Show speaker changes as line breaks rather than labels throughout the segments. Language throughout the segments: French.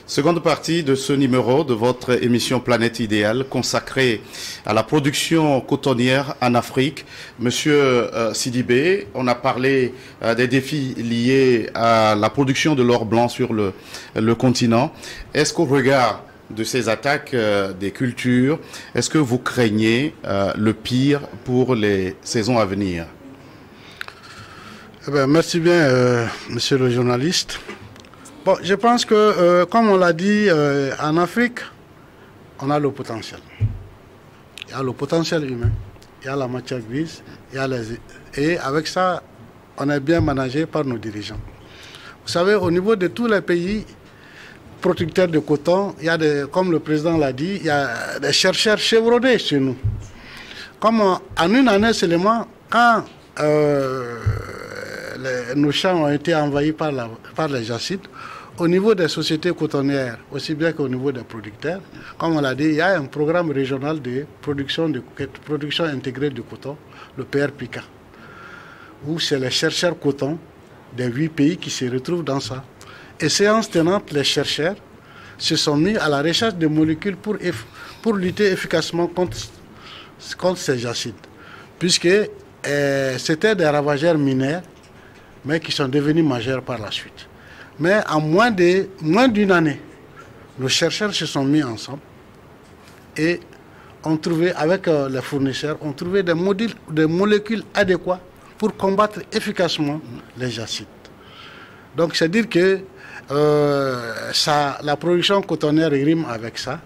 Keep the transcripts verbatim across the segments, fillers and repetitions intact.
Seconde partie de ce numéro de votre émission Planète Idéale consacrée à la production cotonnière en Afrique. Monsieur euh, Sidibé, on a parlé euh, des défis liés à la production de l'or blanc sur le, le continent. Est-ce qu'au regard de ces attaques euh, des cultures, est-ce que vous craignez euh, le pire pour les saisons à venir?
Eh bien, merci bien, euh, monsieur le journaliste. Bon, je pense que, euh, comme on l'a dit, euh, en Afrique, on a le potentiel. Il y a le potentiel humain, il y a la matière grise, il y a les... et avec ça, on est bien managé par nos dirigeants. Vous savez, au niveau de tous les pays producteurs de coton, il y a des, comme le président l'a dit, il y a des chercheurs chevronnés chez nous. Comme en une année seulement, quand euh, les, nos champs ont été envahis par, la, par les jacides, au niveau des sociétés cotonnières, aussi bien qu'au niveau des producteurs, comme on l'a dit, il y a un programme régional de production, de production intégrée de coton, le P R P I C A, où c'est les chercheurs coton des huit pays qui se retrouvent dans ça. Et séance tenante, les chercheurs se sont mis à la recherche de molécules pour, pour lutter efficacement contre, contre ces jacides, puisque euh, c'était des ravageurs mineurs, mais qui sont devenus majeurs par la suite. Mais en moins de moins d'une année, nos chercheurs se sont mis ensemble et ont trouvé, avec euh, les fournisseurs, ont trouvé des, modules, des molécules adéquates pour combattre efficacement les jacides. Donc c'est dire que euh, ça, la production cotonnière rime avec ça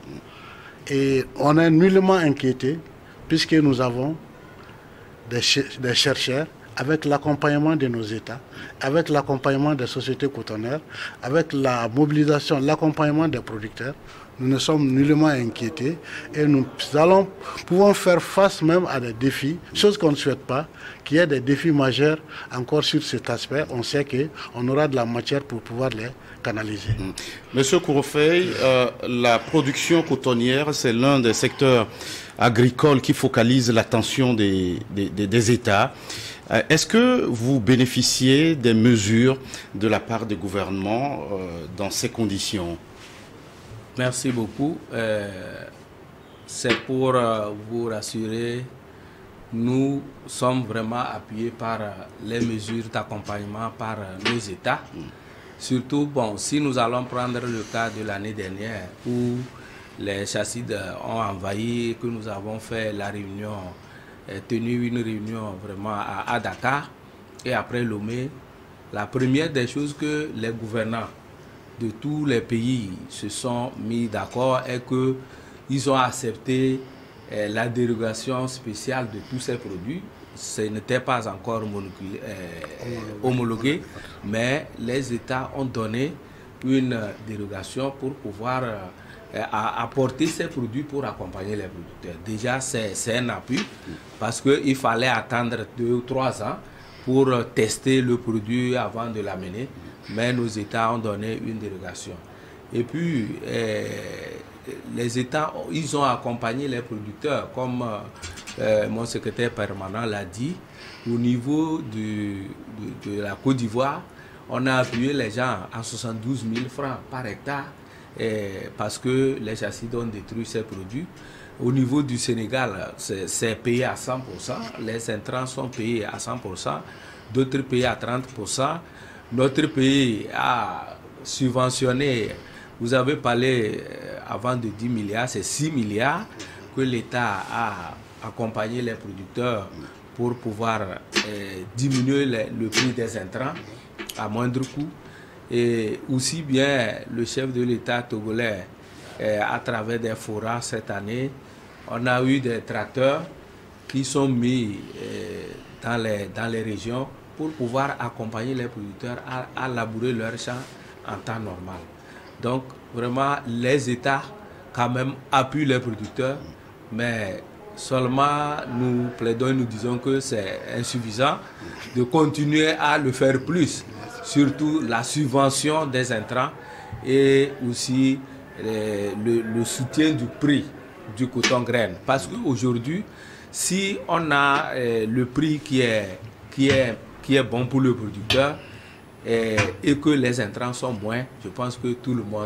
et on est nullement inquiété puisque nous avons des, ch des chercheurs avec l'accompagnement de nos États, avec l'accompagnement des sociétés cotonnières, avec la mobilisation, l'accompagnement des producteurs, nous ne sommes nullement inquiétés et nous allons, pouvons faire face même à des défis, chose qu'on ne souhaite pas, qu'il y ait des défis majeurs encore sur cet aspect. On sait qu'on aura de la matière pour pouvoir les canaliser.
Monsieur Kourofei, euh, la production cotonnière, c'est l'un des secteurs agricoles qui focalise l'attention des, des, des, des États. Est-ce que vous bénéficiez des mesures de la part des gouvernements euh, dans ces conditions?
Merci beaucoup. Euh, C'est pour euh, vous rassurer, nous sommes vraiment appuyés par euh, les mesures d'accompagnement par euh, nos États. Mm. Surtout, bon, si nous allons prendre le cas de l'année dernière où les chassides ont envahi, que nous avons fait la réunion, tenu une réunion vraiment à, à Dakar et après Lomé, la première des choses que les gouvernants de tous les pays se sont mis d'accord est qu'ils ont accepté eh, la dérogation spéciale de tous ces produits. Ce n'était pas encore homologué, eh, homologué, mais les États ont donné une dérogation pour pouvoir à apporter ces produits pour accompagner les producteurs. Déjà, c'est un appui parce qu'il fallait attendre deux ou trois ans pour tester le produit avant de l'amener, mais nos États ont donné une dérogation. Et puis, eh, les États, ils ont accompagné les producteurs, comme euh, mon secrétaire permanent l'a dit, au niveau du, de, de la Côte d'Ivoire, on a appuyé les gens à soixante-douze mille francs par hectare, et parce que les chassides ont détruit ces produits. Au niveau du Sénégal, c'est payé à cent pour cent, les intrants sont payés à cent pour cent, d'autres payés à trente pour cent. Notre pays a subventionné, vous avez parlé avant de dix milliards, c'est six milliards que l'État a accompagné les producteurs pour pouvoir eh, diminuer le, le prix des intrants à moindre coût. Et aussi bien le chef de l'État togolais, eh, à travers des forats cette année, on a eu des tracteurs qui sont mis eh, dans, les, dans les régions pour pouvoir accompagner les producteurs à, à labourer leurs champs en temps normal. Donc vraiment les États quand même appuient les producteurs, mais seulement nous plaidons et nous disons que c'est insuffisant de continuer à le faire plus. Surtout la subvention des intrants et aussi euh, le, le soutien du prix du coton graine. Parce qu'aujourd'hui, si on a euh, le prix qui est, qui, est, qui est bon pour le producteur et, et que les intrants sont moins, je pense que tout le monde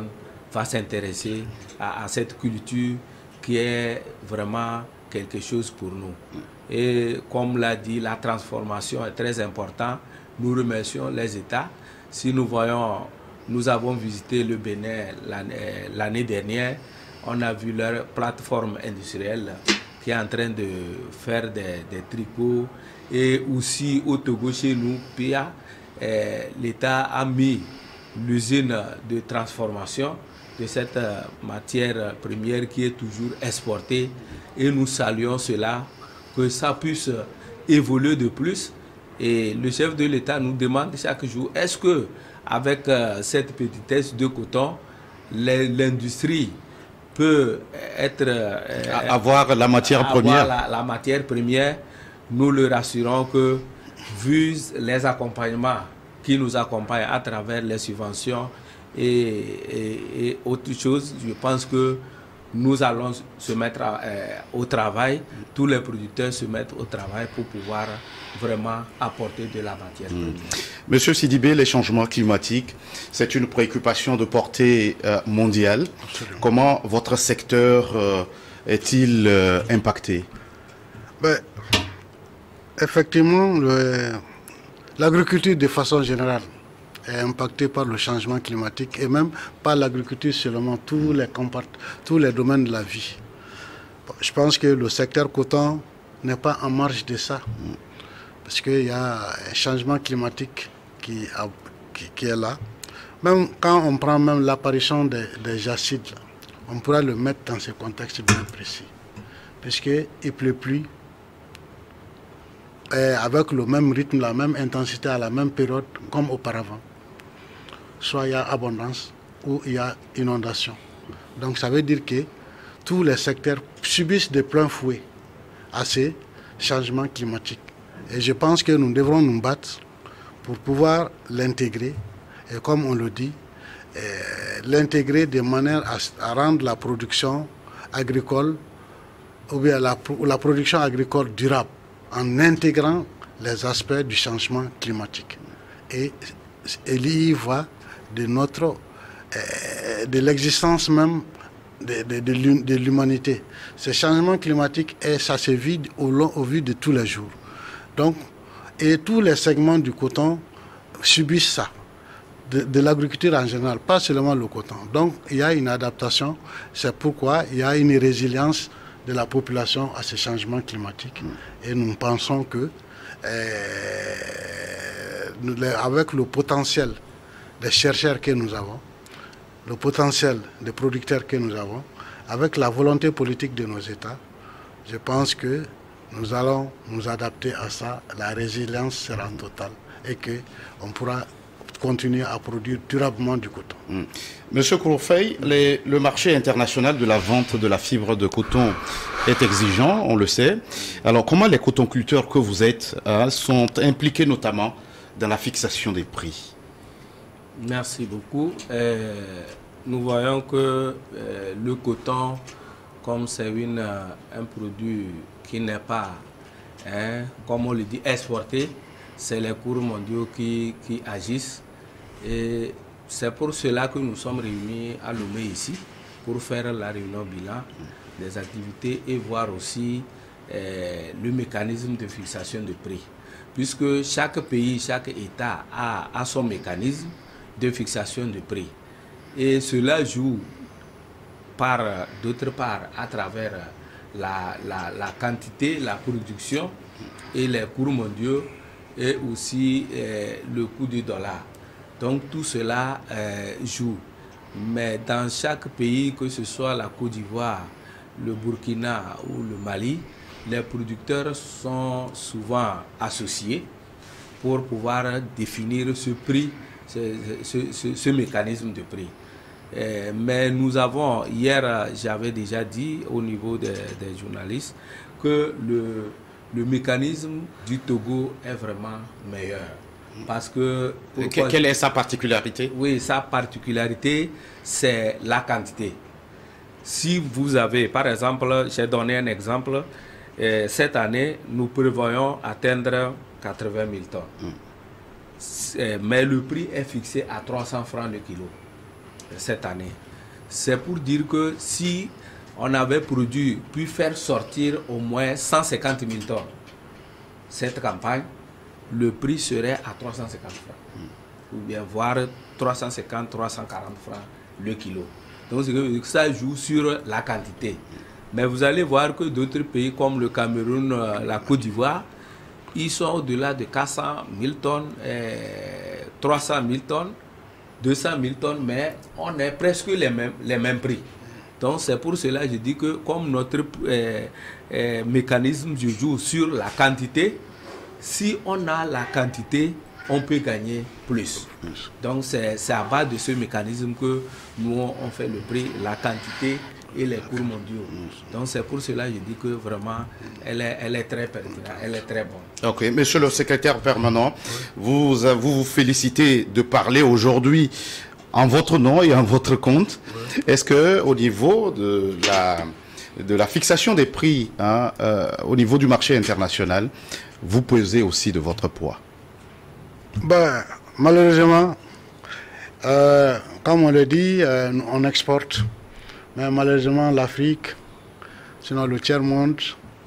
va s'intéresser à, à cette culture qui est vraiment quelque chose pour nous. Et comme l'a dit, la transformation est très importante. Nous remercions les États. Si nous voyons, nous avons visité le Bénin l'année dernière, on a vu leur plateforme industrielle qui est en train de faire des, des tricots. Et aussi au Togo, chez nous, P I A, eh, l'État a mis l'usine de transformation de cette matière première qui est toujours exportée. Et nous saluons cela, que ça puisse évoluer de plus. Et le chef de l'État nous demande chaque jour, est-ce que avec euh, cette petitesse de coton, l'industrie peut être euh,
avoir la matière
avoir
première.
La, la matière première. Nous le rassurons que vu les accompagnements qui nous accompagnent à travers les subventions et, et, et autre chose, je pense que nous allons se mettre à, euh, au travail, tous les producteurs se mettent au travail pour pouvoir vraiment apporter de la matière première. Mmh.
Monsieur Sidibé, les changements climatiques, c'est une préoccupation de portée euh, mondiale. Absolument. Comment votre secteur euh, est-il euh, impacté?
Ben, effectivement, l'agriculture de façon générale est impactée par le changement climatique et même par l'agriculture seulement, tous les, tous les domaines de la vie. Bon, je pense que le secteur coton n'est pas en marge de ça, parce qu'il y a un changement climatique qui, a, qui, qui est là. Même quand on prend même l'apparition des, des jacides, on pourra le mettre dans ce contexte bien précis, puisqu'il ne pleut plus avec le même rythme, la même intensité à la même période comme auparavant. Soit il y a abondance ou il y a inondation. Donc ça veut dire que tous les secteurs subissent de plein fouet à ces changements climatiques. Et je pense que nous devrons nous battre pour pouvoir l'intégrer. Et comme on le dit, l'intégrer de manière à, à rendre la production agricole ou bien la, la production agricole durable en intégrant les aspects du changement climatique. Et il y va de notre, euh, de l'existence même de, de, de, de l'humanité. Ce changement climatique, et ça se vit au, long, au vu de tous les jours. Donc, et tous les segments du coton subissent ça, de, de l'agriculture en général, pas seulement le coton. Donc, il y a une adaptation, c'est pourquoi il y a une résilience de la population à ces changements climatiques. Et nous pensons que, euh, avec le potentiel des chercheurs que nous avons, le potentiel des producteurs que nous avons, avec la volonté politique de nos États, je pense que nous allons nous adapter à ça. La résilience sera totale et qu'on pourra continuer à produire durablement du coton.
Mmh. Monsieur Kouroufei, le marché international de la vente de la fibre de coton est exigeant, on le sait. Alors comment les cotonculteurs que vous êtes hein, sont impliqués notamment dans la fixation des prix?
Merci beaucoup. Euh, nous voyons que euh, le coton, comme c'est euh, un produit qui n'est pas, hein, comme on le dit, exporté, c'est les cours mondiaux qui, qui agissent. Et c'est pour cela que nous sommes réunis à Lomé ici, pour faire la réunion bilan des activités et voir aussi euh, le mécanisme de fixation de prix. Puisque chaque pays, chaque État a, a son mécanisme de fixation de prix. Et cela joue par d'autre part à travers la, la, la quantité, la production et les cours mondiaux et aussi euh, le coût du dollar. Donc tout cela euh, joue. Mais dans chaque pays, que ce soit la Côte d'Ivoire, le Burkina ou le Mali, les producteurs sont souvent associés pour pouvoir définir ce prix, ce, ce, ce, ce mécanisme de prix. Euh, mais nous avons, hier j'avais déjà dit au niveau des, des journalistes que le, le mécanisme du Togo est vraiment meilleur. Parce que...
Pourquoi... Quelle est sa particularité?
Oui, sa particularité, c'est la quantité. Si vous avez, par exemple, j'ai donné un exemple, euh, cette année, nous prévoyons atteindre quatre-vingt mille tonnes. Mm. Mais le prix est fixé à trois cents francs le kilo cette année. c'est pour dire que si on avait produit, pu faire sortir au moins cent cinquante mille tonnes cette campagne, le prix serait à trois cent cinquante francs. Ou bien voire trois cent cinquante, trois cent quarante francs le kilo. Donc ça joue sur la quantité. Mais vous allez voir que d'autres pays comme le Cameroun, la Côte d'Ivoire, ils sont au-delà de quatre cent mille tonnes, eh, trois cent mille tonnes, deux cent mille tonnes, mais on est presque les mêmes, les mêmes prix. Donc c'est pour cela que je dis que comme notre eh, eh, mécanisme se joue sur la quantité, si on a la quantité, on peut gagner plus. Donc c'est à base de ce mécanisme que nous on fait le prix, la quantité et les cours mondiaux. Donc c'est pour cela que je dis que vraiment elle est, elle est très pertinente, elle est très bonne.
Ok, monsieur le secrétaire permanent, vous vous, vous félicitez de parler aujourd'hui en votre nom et en votre compte. Est-ce que au niveau de la, de la fixation des prix, hein, euh, au niveau du marché international, vous pesez aussi de votre poids?
Ben, malheureusement, euh, comme on le dit, euh, on exporte. Mais malheureusement, l'Afrique, sinon le tiers-monde,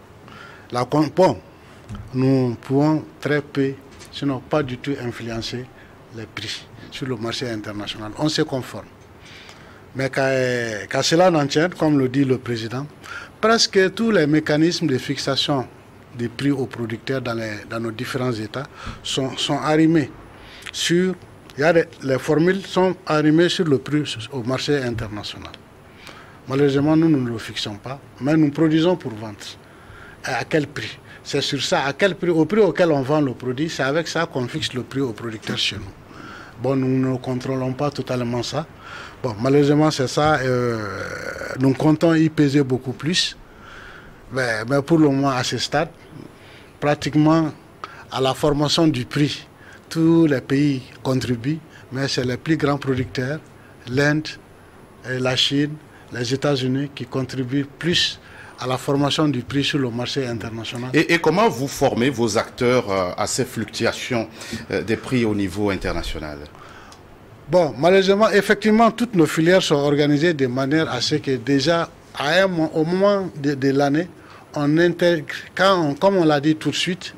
la, bon, nous pouvons très peu, sinon pas du tout influencer les prix sur le marché international. On se conforme. Mais qu'à cela n'en tienne, comme le dit le président, presque tous les mécanismes de fixation des prix aux producteurs dans, les, dans nos différents États sont, sont arrimés sur, il y a des, les formules sont arrimées sur le prix au marché international. Malheureusement, nous, nous ne le fixons pas, mais nous produisons pour vendre. Et à quel prix? C'est sur ça, à quel prix, au prix auquel on vend le produit, c'est avec ça qu'on fixe le prix aux producteurs chez nous. Bon, nous ne contrôlons pas totalement ça. Bon, malheureusement, c'est ça. Euh, nous comptons y peser beaucoup plus. Mais, mais pour le moment, à ce stade, pratiquement à la formation du prix, tous les pays contribuent, mais c'est les plus grands producteurs, l'Inde, la Chine, les États-Unis qui contribuent plus à la formation du prix sur le marché international.
Et, et comment vous formez vos acteurs euh, à ces fluctuations euh, des prix au niveau international?
Bon, malheureusement, effectivement, toutes nos filières sont organisées de manière à ce que déjà, à un, au moment de, de l'année, on intègre, quand on, comme on l'a dit tout de suite,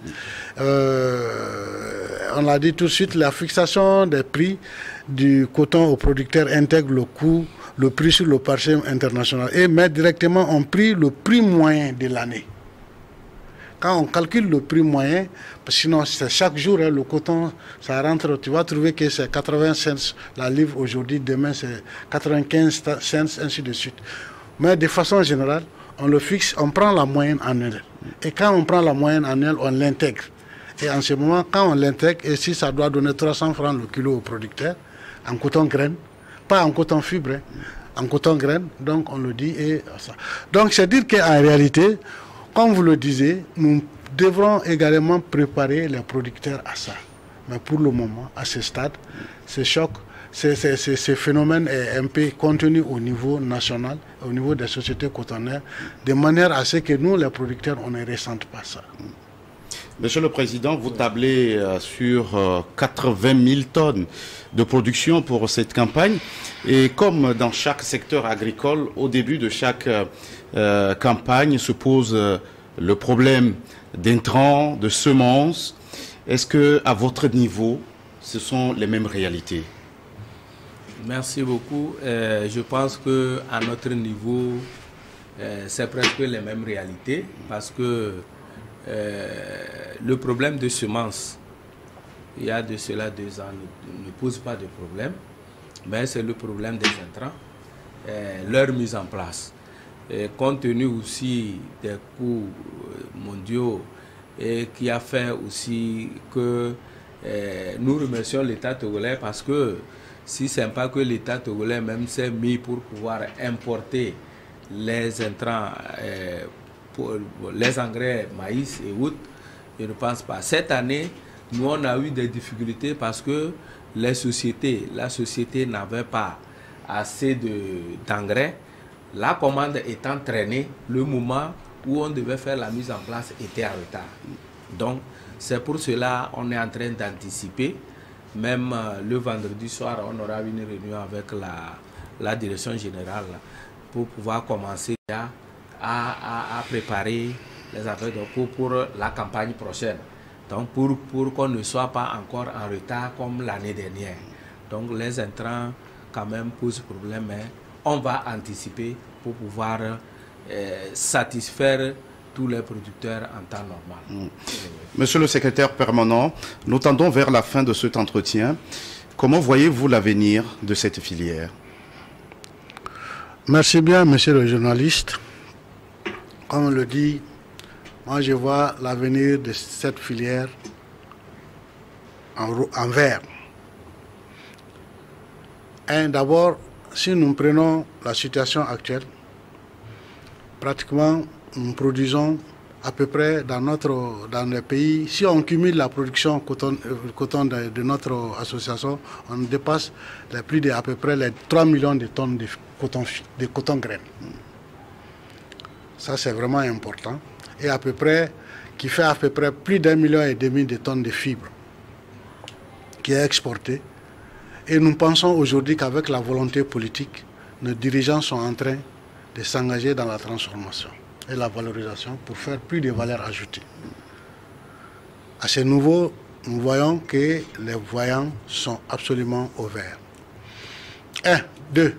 euh, on l'a dit tout de suite, la fixation des prix du coton aux producteurs intègre le coût, le prix sur le marché international et met directement en prix le prix moyen de l'année. Quand on calcule le prix moyen, sinon c'est chaque jour, hein, le coton, ça rentre, tu vas trouver que c'est quatre-vingts cents la livre aujourd'hui, demain c'est quatre-vingt-quinze cents, ainsi de suite. Mais de façon générale, on le fixe, on prend la moyenne annuelle. Et quand on prend la moyenne annuelle, on l'intègre. Et en ce moment, quand on l'intègre, et si ça doit donner trois cents francs le kilo au producteur, en coton graine, pas en coton fibre, hein, en coton graine, donc on le dit. Et ça. Donc c'est dire qu'en réalité, comme vous le disiez, nous devrons également préparer les producteurs à ça. Mais pour le moment, à ce stade, ce choc, ce, ce, ce, ce phénomène est un peu contenu au niveau national, au niveau des sociétés cotonnières, de manière à ce que nous, les producteurs, on ne ressente pas ça.
Monsieur le Président, vous tablez euh, sur euh, quatre-vingt mille tonnes de production pour cette campagne. Et comme dans chaque secteur agricole, au début de chaque euh, campagne se pose euh, le problème d'intrants, de semences. Est-ce que, à votre niveau, ce sont les mêmes réalités?
Merci beaucoup. Euh, je pense que à notre niveau, euh, c'est presque les mêmes réalités parce que euh, le problème de semences, il y a de cela deux ans, ne, ne pose pas de problème, mais c'est le problème des intrants, euh, leur mise en place. Et compte tenu aussi des coûts mondiaux et qui a fait aussi que euh, nous remercions l'État togolais parce que si c'est pas que l'État togolais même s'est mis pour pouvoir importer les intrants, euh, pour les engrais maïs et autres, je ne pense pas. Cette année, nous on a eu des difficultés parce que les sociétés, la société n'avait pas assez d'engrais. La commande étant traînée, le moment où on devait faire la mise en place était en retard. Donc, c'est pour cela qu'on est en train d'anticiper. Même euh, le vendredi soir, on aura une réunion avec la, la direction générale pour pouvoir commencer à, à, à préparer les affaires pour, pour la campagne prochaine. Donc pour, pour qu'on ne soit pas encore en retard comme l'année dernière. Donc les intrants quand même posent problème, mais on va anticiper pour pouvoir euh, satisfaire tous les producteurs en temps normal.
Mmh. Monsieur le secrétaire permanent, nous tendons vers la fin de cet entretien. Comment voyez-vous l'avenir de cette filière?
Merci bien, monsieur le journaliste. Comme on le dit, moi je vois l'avenir de cette filière en, en vert. D'abord, si nous prenons la situation actuelle, pratiquement nous produisons à peu près dans notre dans le pays, si on cumule la production coton, euh, coton de, de notre association, on dépasse les plus de à peu près les trois millions de tonnes de coton, de coton graines. Ça c'est vraiment important. Et à peu près, qui fait à peu près plus d'un million et demi de tonnes de fibres qui est exportée. Et nous pensons aujourd'hui qu'avec la volonté politique, nos dirigeants sont en train de s'engager dans la transformation et la valorisation pour faire plus de valeur ajoutée. À ce niveau, nous voyons que les voyants sont absolument au vert. Un, deux.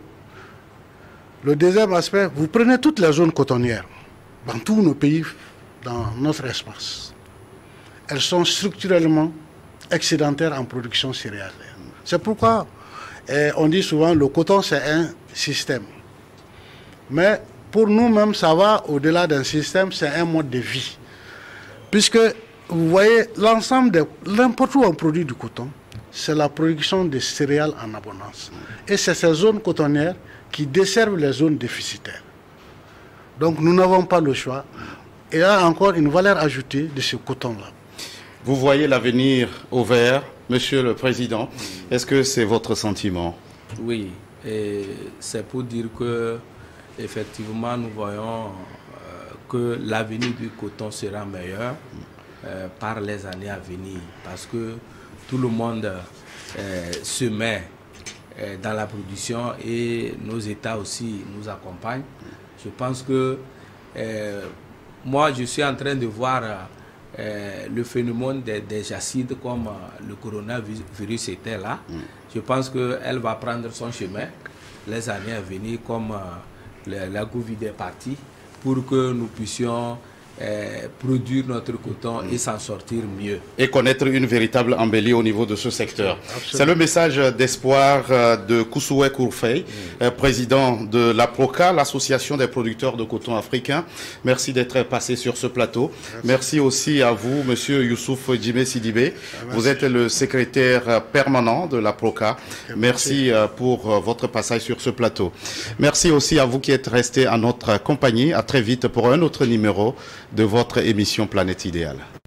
Le deuxième aspect, vous prenez toutes les zones cotonnières dans tous nos pays, dans notre espace. Elles sont structurellement excédentaires en production céréalière. C'est pourquoi eh, on dit souvent le coton c'est un système. Mais pour nous-mêmes, ça va au-delà d'un système, c'est un mode de vie. Puisque vous voyez, l'ensemble de n'importe où on produit du coton, c'est la production de céréales en abondance. Et c'est ces zones cotonnières qui desservent les zones déficitaires. Donc nous n'avons pas le choix. Et il y a encore une valeur ajoutée de ce coton-là.
Vous voyez l'avenir au vert, Monsieur le Président. Est-ce que c'est votre sentiment?
Oui, et c'est pour dire que effectivement nous voyons euh, que l'avenir du coton sera meilleur euh, par les années à venir, parce que tout le monde euh, se met euh, dans la production et nos États aussi nous accompagnent. Je pense que euh, moi je suis en train de voir euh, le phénomène des, des acides comme euh, le coronavirus était là. Mm. Je pense qu'elle va prendre son chemin les années à venir comme euh, la, la Covid est partie pour que nous puissions euh, produire notre coton mm. et s'en sortir mieux.
Et connaître une véritable embellie au niveau de ce secteur. C'est le message d'espoir de Kousoué Kourfey, mm. euh, président de la PROCA, l'association des producteurs de coton africains. Merci d'être passé sur ce plateau. Merci, Merci aussi à vous, monsieur Youssouf Djimé Sidibé. Ah, vous êtes le secrétaire permanent de la PROCA. Okay, merci, merci pour votre passage sur ce plateau. Merci aussi à vous qui êtes restés à notre compagnie. À très vite pour un autre numéro de votre émission Planète Idéale.